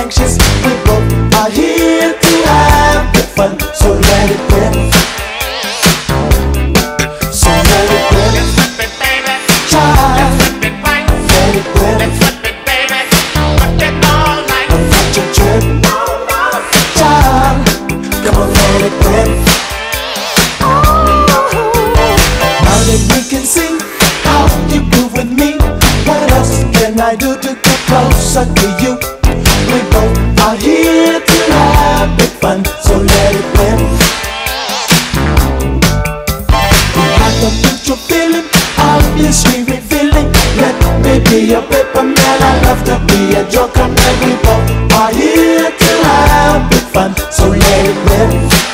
anxious. We both are here to have the fun, so let it rip. So let it rip. Let's flip it, baby. Child, Let's flip it right. let it rip. Let's flip it, baby. Flip it all night. Don't let you trip. Child, come on, let it rip. Now that we can see how you groove with me, what else can I do to get closer to you? We both are here to have big fun, so let it rip. We have the mutual feeling, obviously revealing. Let me be a paper man, I love to be a joker man. We both are here to have big fun, so let it rip.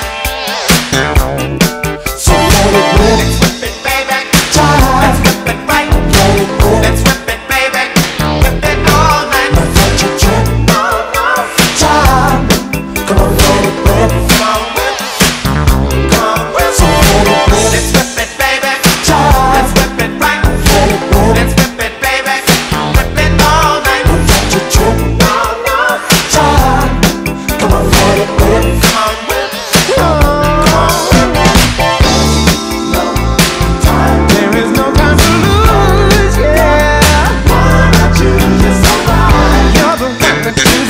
So let it rip. Let's flip it, baby. Child, Let's flip it right. let it rip. Let's flip it, baby. Flip it all night. Don't let you trip. Child, come on, let it rip. Come on, whip. Come on, whip. So let it rip. Let's flip it, baby. Child, Let's flip it right. let it rip. Let's flip it, baby. Flip it all night. Don't let you trip. Child, come on, let it rip. Come on, whip. Come on, whip. There is no time to lose, yeah. Why not you just survive? You're the one that you